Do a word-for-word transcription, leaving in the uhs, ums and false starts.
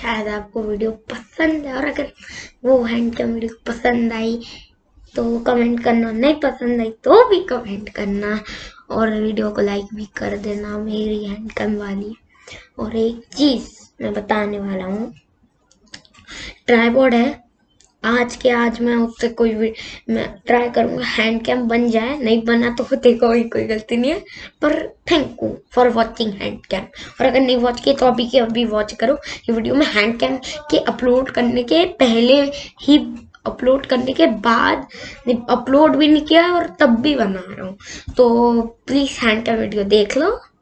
शायद आपको वीडियो पसंद है, और अगर वो हैंडकम वीडियो पसंद आई तो कमेंट करना, नहीं पसंद आई तो भी कमेंट करना, और वीडियो को लाइक भी कर देना मेरी हैंडकम वाली। और एक चीज़ मैं बताने वाला हूँ, ट्राइपॉड है, आज के आज मैं उससे कोई भी मैं ट्राई करूँगा हैंडकैम बन जाए, नहीं बना तो देखो कोई कोई गलती नहीं है, पर thank you for watching handcam. और अगर नहीं वॉच किए तो अभी के अभी वॉच करो ये वीडियो। मैं हैंडकैम के अपलोड करने के पहले ही, अपलोड करने के बाद अपलोड भी नहीं किया और तब भी बना रहा हूँ, तो प्लीज़ हैंडकैम वीडियो देख लो।